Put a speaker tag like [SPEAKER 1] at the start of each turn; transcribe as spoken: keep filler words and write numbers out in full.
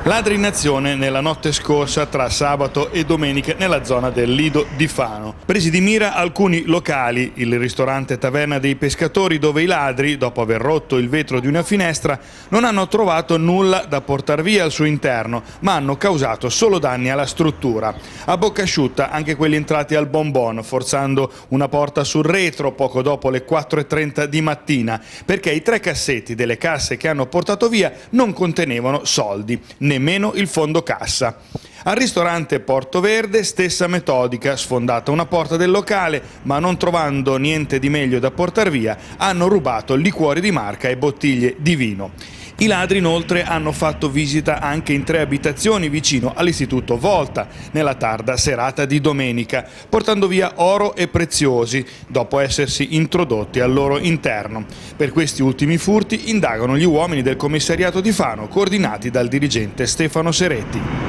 [SPEAKER 1] Ladri in azione nella notte scorsa tra sabato e domenica nella zona del Lido di Fano. Presi di mira alcuni locali, il ristorante Taverna dei Pescatori, dove i ladri, dopo aver rotto il vetro di una finestra, non hanno trovato nulla da portar via al suo interno, ma hanno causato solo danni alla struttura. A bocca asciutta anche quelli entrati al Bonbon, forzando una porta sul retro poco dopo le quattro e trenta di mattina, perché i tre cassetti delle casse che hanno portato via non contenevano soldi, nemmeno il fondo cassa. Al ristorante Porto Verde stessa metodica, sfondata una porta del locale, ma non trovando niente di meglio da portar via, hanno rubato liquori di marca e bottiglie di vino. I ladri inoltre hanno fatto visita anche in tre abitazioni vicino all'istituto Volta, nella tarda serata di domenica, portando via oro e preziosi, dopo essersi introdotti al loro interno. Per questi ultimi furti indagano gli uomini del commissariato di Fano, coordinati dal dirigente Stefano Seretti.